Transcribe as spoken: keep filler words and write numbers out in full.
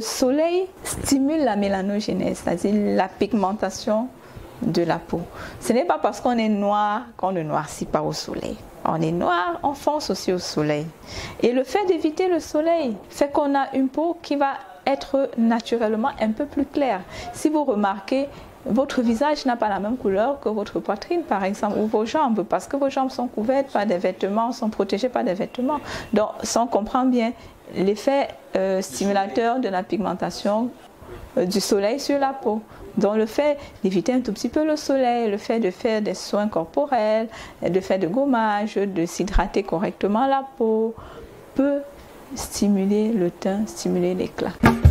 soleil stimule la mélanogénèse, c'est-à-dire la pigmentation de la peau. Ce n'est pas parce qu'on est noir qu'on ne noircit pas au soleil. On est noir, on fonce aussi au soleil. Et le fait d'éviter le soleil fait qu'on a une peau qui va être naturellement un peu plus claire. Si vous remarquez, votre visage n'a pas la même couleur que votre poitrine, par exemple, ou vos jambes, parce que vos jambes sont couvertes par des vêtements, sont protégées par des vêtements. Donc, si on comprend bien l'effet euh, stimulateur de la pigmentation euh, du soleil sur la peau. Donc, le fait d'éviter un tout petit peu le soleil, le fait de faire des soins corporels, de faire de gommage, de s'hydrater correctement la peau, peut stimuler le teint, stimuler l'éclat.